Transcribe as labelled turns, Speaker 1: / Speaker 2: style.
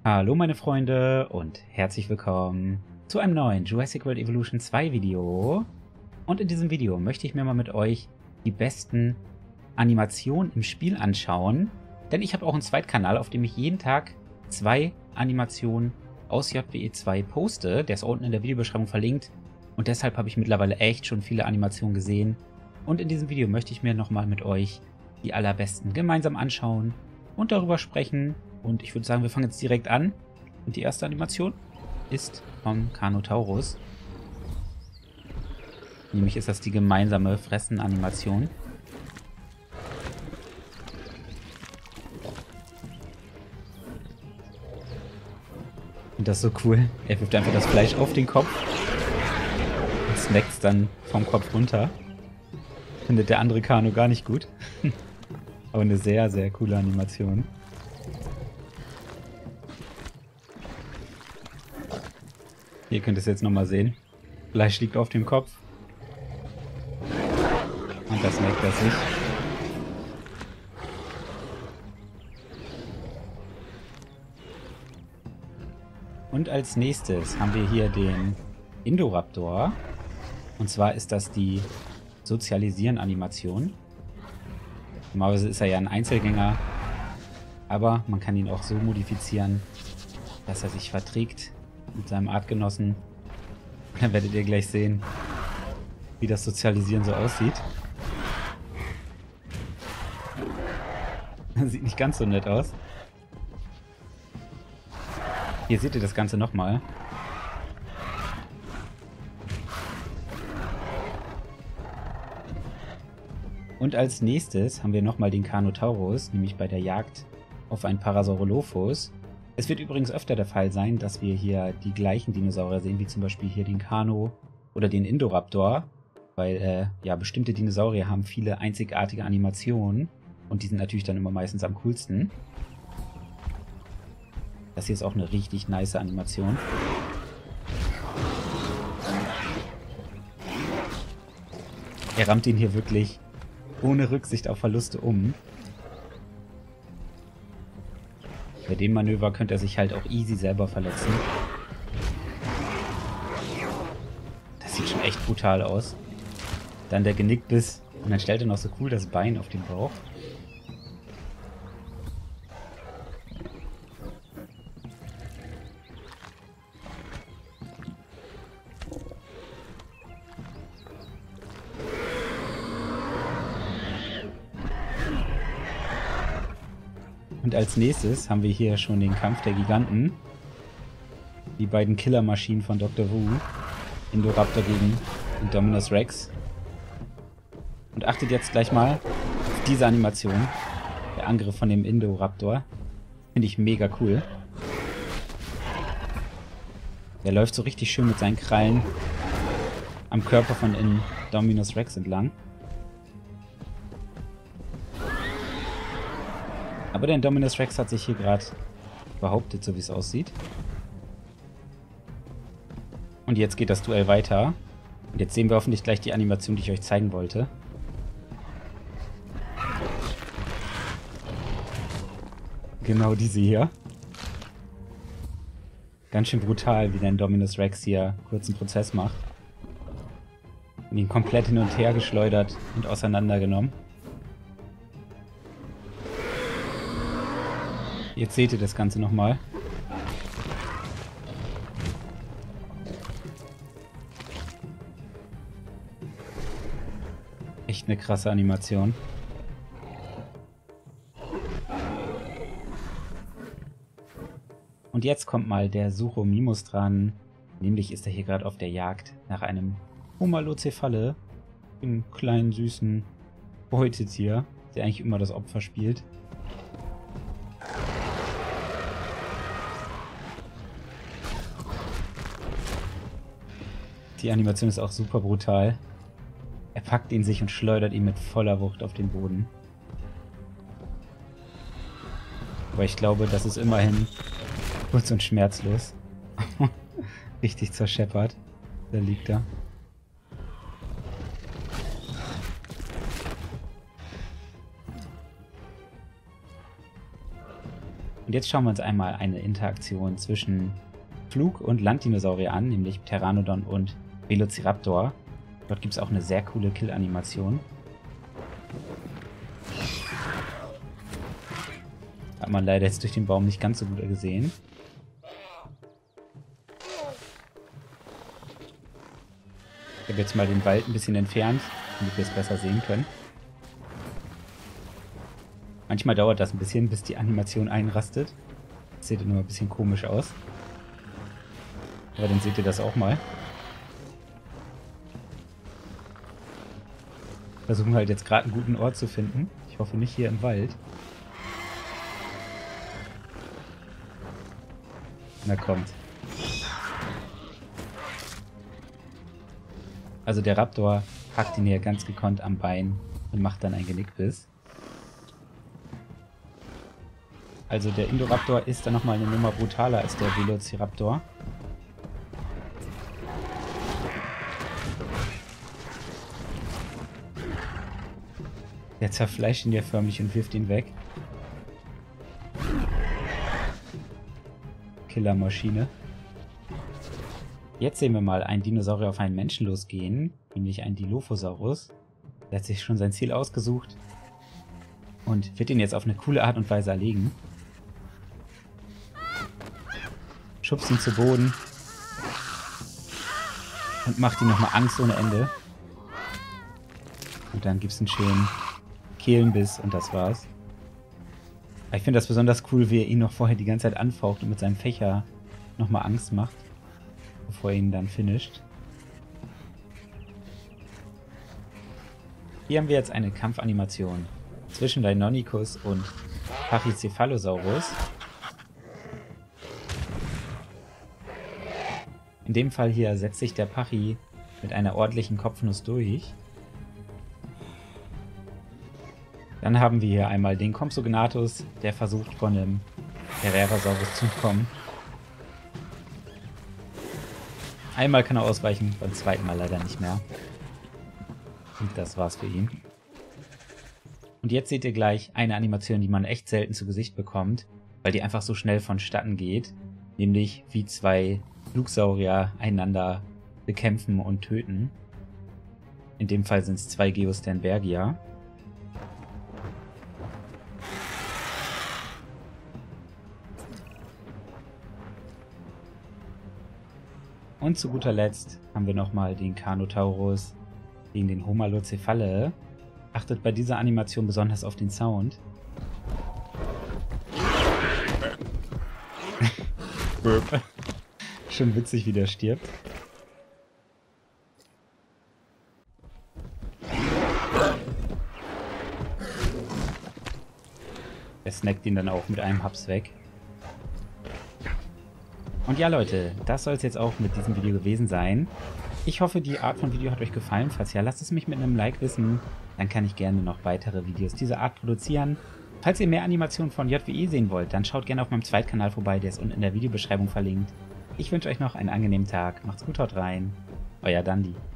Speaker 1: Hallo meine Freunde und herzlich willkommen zu einem neuen Jurassic World Evolution 2 Video. Und in diesem Video möchte ich mir mal mit euch die besten Animationen im Spiel anschauen. Denn ich habe auch einen Zweitkanal, auf dem ich jeden Tag 2 Animationen aus JWE 2 poste. Der ist unten in der Videobeschreibung verlinkt. Und deshalb habe ich mittlerweile echt schon viele Animationen gesehen. Und in diesem Video möchte ich mir nochmal mit euch die allerbesten gemeinsam anschauen und darüber sprechen. Und ich würde sagen, wir fangen jetzt direkt an. Und die erste Animation ist vom Carnotaurus. Nämlich ist das die gemeinsame Fressen-Animation. Und das ist so cool. Er wirft einfach das Fleisch auf den Kopf und snackt es dann vom Kopf runter. Findet der andere Kano gar nicht gut. Aber eine sehr, sehr coole Animation. Hier könnt ihr es jetzt nochmal sehen. Fleisch liegt auf dem Kopf. Und das merkt er sich. Und als nächstes haben wir hier den Indoraptor. Und zwar ist das die Sozialisieren-Animation. Normalerweise ist er ja ein Einzelgänger. Aber man kann ihn auch so modifizieren, dass er sich verträgt mit seinem Artgenossen. Dann werdet ihr gleich sehen, wie das Sozialisieren so aussieht. Sieht nicht ganz so nett aus. Hier seht ihr das Ganze nochmal. Und als nächstes haben wir nochmal den Carnotaurus, nämlich bei der Jagd auf einen Parasaurolophus. Es wird übrigens öfter der Fall sein, dass wir hier die gleichen Dinosaurier sehen, wie zum Beispiel hier den Carno oder den Indoraptor, weil ja, bestimmte Dinosaurier haben viele einzigartige Animationen und die sind natürlich dann immer meistens am coolsten. Das hier ist auch eine richtig nice Animation. Er rammt ihn hier wirklich ohne Rücksicht auf Verluste um. Bei dem Manöver könnte er sich halt auch easy selber verletzen. Das sieht schon echt brutal aus. Dann der Genickbiss. Und dann stellt er noch so cool das Bein auf den Bauch. Und als nächstes haben wir hier schon den Kampf der Giganten. Die beiden Killermaschinen von Dr. Wu. Indoraptor gegen Indominus Rex. Und achtet jetzt gleich mal auf diese Animation. Der Angriff von dem Indoraptor. Finde ich mega cool. Der läuft so richtig schön mit seinen Krallen am Körper von Indominus Rex entlang. Aber der Indominus Rex hat sich hier gerade behauptet, so wie es aussieht. Und jetzt geht das Duell weiter. Und jetzt sehen wir hoffentlich gleich die Animation, die ich euch zeigen wollte. Genau diese hier. Ganz schön brutal, wie der Indominus Rex hier kurzen Prozess macht. Und ihn komplett hin und her geschleudert und auseinandergenommen. Jetzt seht ihr das Ganze nochmal. Echt eine krasse Animation. Und jetzt kommt mal der Suchomimus dran. Nämlich ist er hier gerade auf der Jagd nach einem Homalocephale, einem kleinen süßen Beutetier, der eigentlich immer das Opfer spielt. Die Animation ist auch super brutal. Er packt ihn sich und schleudert ihn mit voller Wucht auf den Boden. Aber ich glaube, das ist immerhin kurz und schmerzlos. Richtig zerscheppert. Da liegt er. Und jetzt schauen wir uns einmal eine Interaktion zwischen Flug- und Landdinosaurier an, nämlich Pteranodon und Velociraptor. Dort gibt es auch eine sehr coole Kill-Animation. Hat man leider jetzt durch den Baum nicht ganz so gut gesehen. Ich habe jetzt mal den Wald ein bisschen entfernt, damit wir es besser sehen können. Manchmal dauert das ein bisschen, bis die Animation einrastet. Das sieht immer ein bisschen komisch aus. Aber dann seht ihr das auch mal. Versuchen halt jetzt gerade einen guten Ort zu finden. Ich hoffe nicht hier im Wald. Na kommt. Also der Raptor hackt ihn hier ganz gekonnt am Bein und macht dann einen Genickbiss. Also der Indoraptor ist dann nochmal eine Nummer brutaler als der Velociraptor. Der zerfleischt ihn ja förmlich und wirft ihn weg. Killermaschine. Jetzt sehen wir mal einen Dinosaurier auf einen Menschen losgehen, nämlich einen Dilophosaurus. Der hat sich schon sein Ziel ausgesucht und wird ihn jetzt auf eine coole Art und Weise erlegen. Schubst ihn zu Boden und macht ihm nochmal Angst ohne Ende. Und dann gibt es einen schönen Kehlenbiss und das war's. Ich finde das besonders cool, wie er ihn noch vorher die ganze Zeit anfaucht und mit seinem Fächer nochmal Angst macht, bevor er ihn dann finisht. Hier haben wir jetzt eine Kampfanimation zwischen Deinonychus und Pachycephalosaurus. In dem Fall hier setzt sich der Pachy mit einer ordentlichen Kopfnuss durch. Dann haben wir hier einmal den Compsognathus, der versucht von einem Herrerasaurus zu kommen. Einmal kann er ausweichen, beim zweiten Mal leider nicht mehr. Und das war's für ihn. Und jetzt seht ihr gleich eine Animation, die man echt selten zu Gesicht bekommt, weil die einfach so schnell vonstatten geht. Nämlich wie zwei Flugsaurier einander bekämpfen und töten. In dem Fall sind es zwei Geosternbergia. Und zu guter Letzt haben wir nochmal den Carnotaurus gegen den Homalocephale. Achtet bei dieser Animation besonders auf den Sound. Schon witzig, wie der stirbt. Er snackt ihn dann auch mit einem Haps weg. Und ja Leute, das soll es jetzt auch mit diesem Video gewesen sein. Ich hoffe, die Art von Video hat euch gefallen. Falls ja, lasst es mich mit einem Like wissen. Dann kann ich gerne noch weitere Videos dieser Art produzieren. Falls ihr mehr Animationen von JWE sehen wollt, dann schaut gerne auf meinem Zweitkanal vorbei, der ist unten in der Videobeschreibung verlinkt. Ich wünsche euch noch einen angenehmen Tag. Macht's gut, haut rein. Euer Dandi.